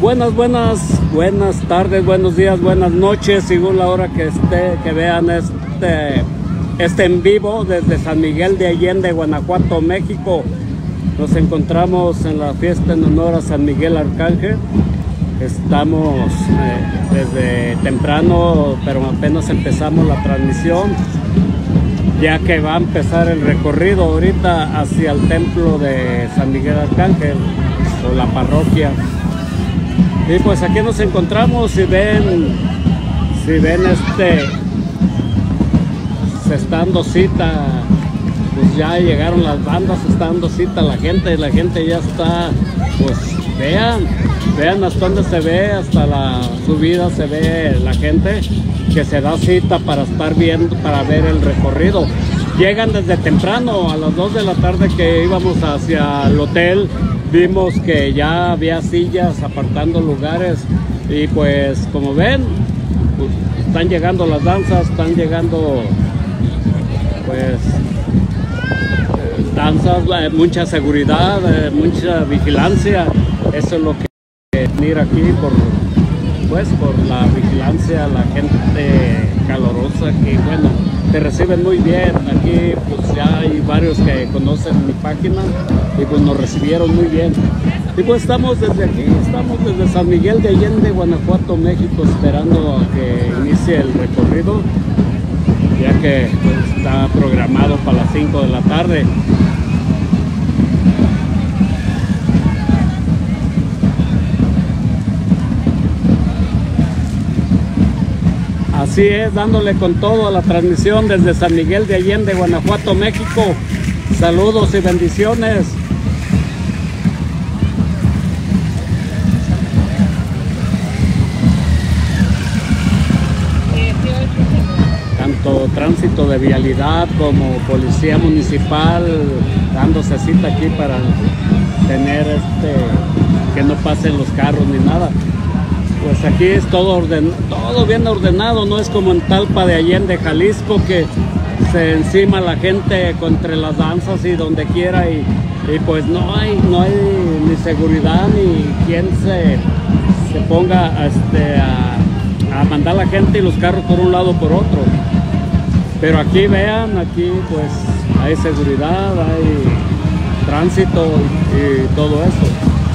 Buenas tardes, buenos días, buenas noches, según la hora que vean este en vivo desde San Miguel de Allende, Guanajuato, México. Nos encontramos en la fiesta en honor a San Miguel Arcángel. Estamos desde temprano, pero apenas empezamos la transmisión, ya que va a empezar el recorrido ahorita hacia el templo de San Miguel Arcángel o la parroquia. Y pues aquí nos encontramos. Si ven se está dando cita, pues ya llegaron las bandas, se está dando cita la gente ya está, pues vean hasta dónde se ve, hasta la subida se ve la gente que se da cita para estar viendo, para ver el recorrido. Llegan desde temprano, a las 2 de la tarde que íbamos hacia el hotel, vimos que ya había sillas apartando lugares y pues como ven, pues, están llegando las danzas, están llegando pues danzas, mucha seguridad, mucha vigilancia. Eso es lo que venir aquí por la vigilancia, la gente calorosa que bueno, te reciben muy bien. Aquí pues ya hay varios que conocen mi página y pues nos recibieron muy bien. Y pues estamos desde aquí, estamos desde San Miguel de Allende, Guanajuato, México, esperando a que inicie el recorrido, ya que pues, está programado para las 5 de la tarde. Así es, dándole con todo a la transmisión desde San Miguel de Allende, Guanajuato, México. Saludos y bendiciones. Tanto tránsito de vialidad como policía municipal dándose cita aquí para tener que no pasen los carros ni nada. Pues aquí es todo bien ordenado, no es como en Talpa de Allende, Jalisco, que se encima la gente entre las danzas y donde quiera y pues no hay ni seguridad ni quien se ponga a mandar a la gente y los carros por un lado o por otro. Pero aquí vean, aquí pues hay seguridad, hay tránsito y todo eso.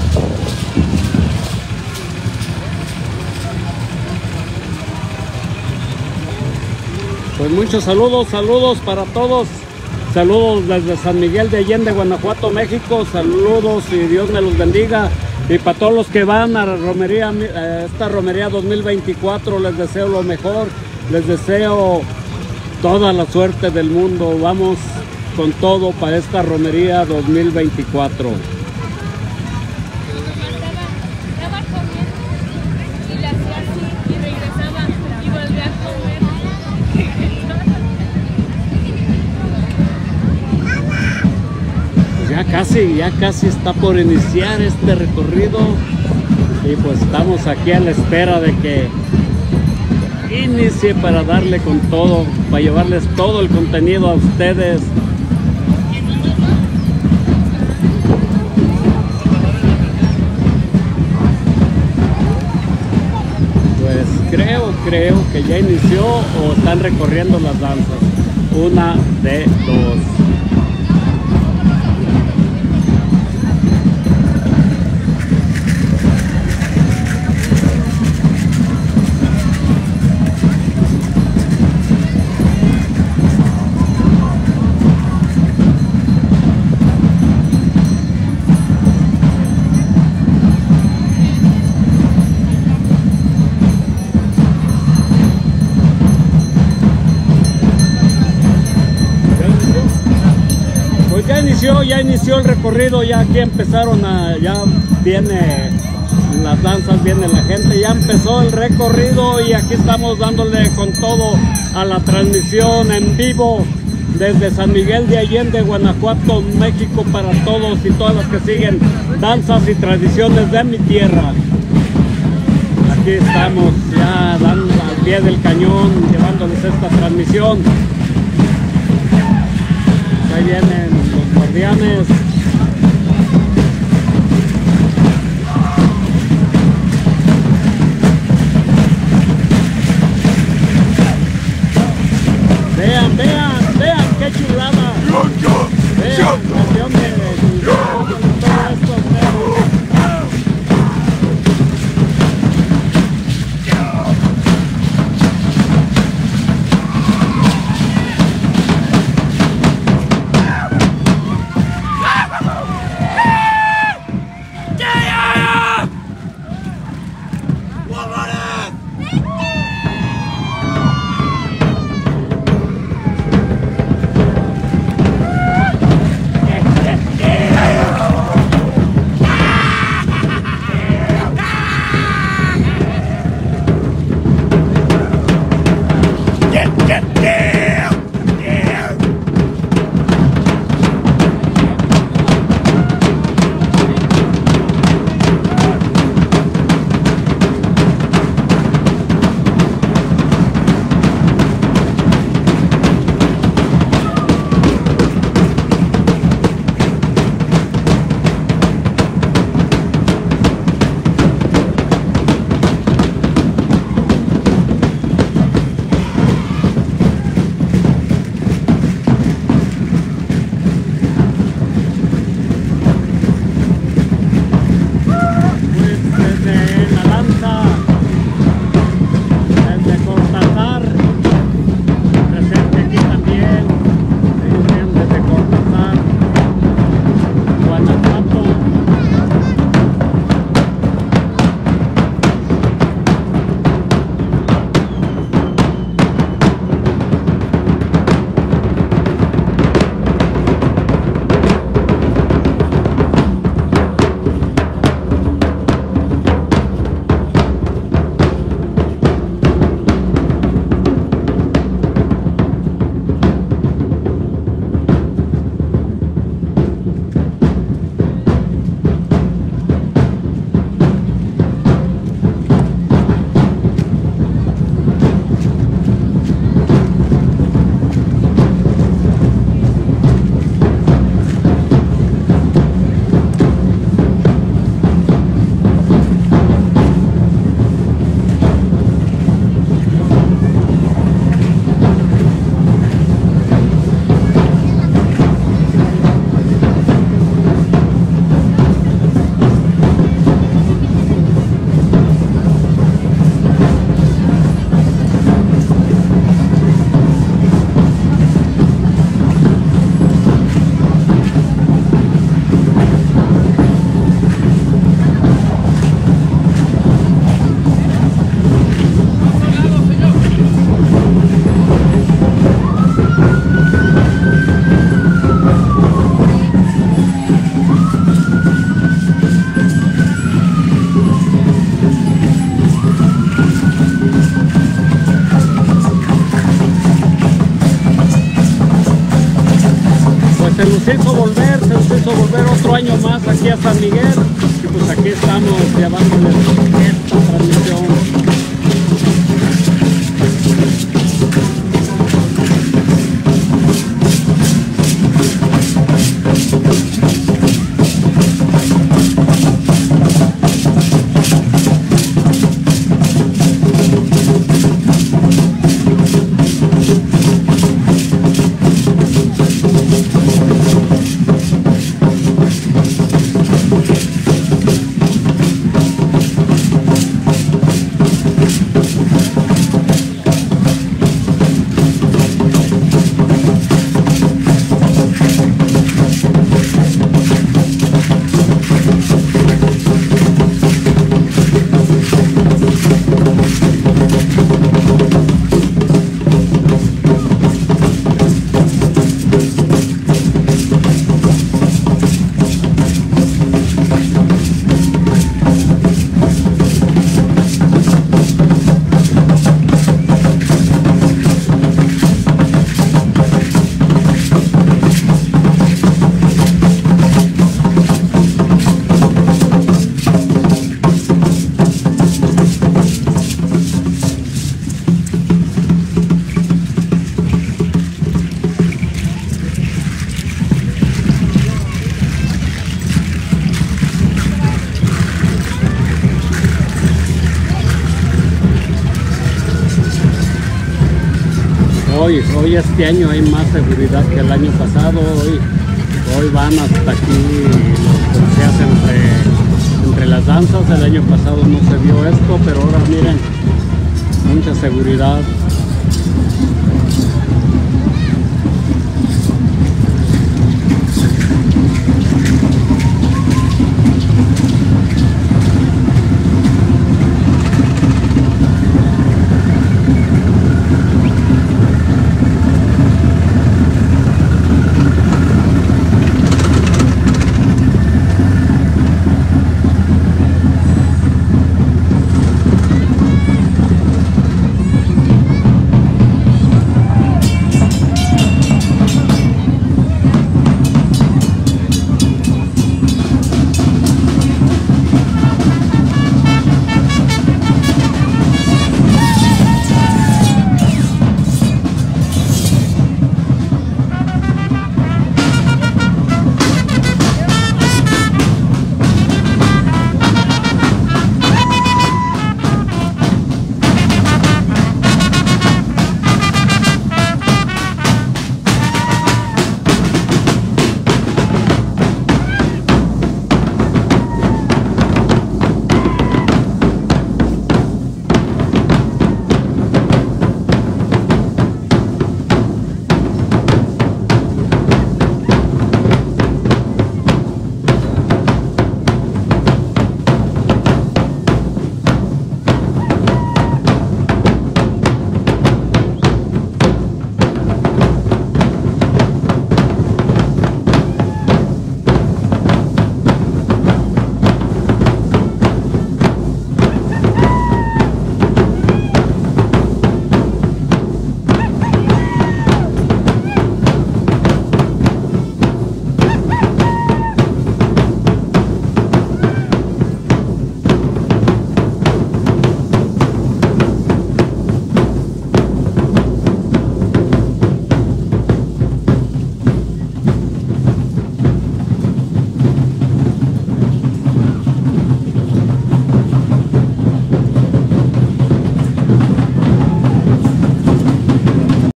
Pues muchos saludos para todos. Saludos desde San Miguel de Allende, Guanajuato, México. Saludos y Dios me los bendiga. Y para todos los que van a la romería, esta romería 2024, les deseo lo mejor. Les deseo toda la suerte del mundo. Vamos con todo para esta romería 2024. Ya casi está por iniciar este recorrido y pues estamos aquí a la espera de que inicie para darle con todo, para llevarles todo el contenido a ustedes. Pues creo que ya inició o están recorriendo las danzas. Una de dos. Ya inició el recorrido, ya aquí empezaron ya viene las danzas, viene la gente, ya empezó el recorrido y aquí estamos dándole con todo a la transmisión en vivo desde San Miguel de Allende, Guanajuato, México, para todos y todas las que siguen danzas y tradiciones de mi tierra. Aquí estamos ya dando al pie del cañón, llevándoles esta transmisión. Ahí vienen los guardianes. se nos hizo volver otro año más aquí a San Miguel, y pues aquí estamos llevándoles esta transmisión. Hoy este año hay más seguridad que el año pasado. Hoy van hasta aquí los policías entre las danzas. El año pasado no se vio esto, pero ahora miren, mucha seguridad.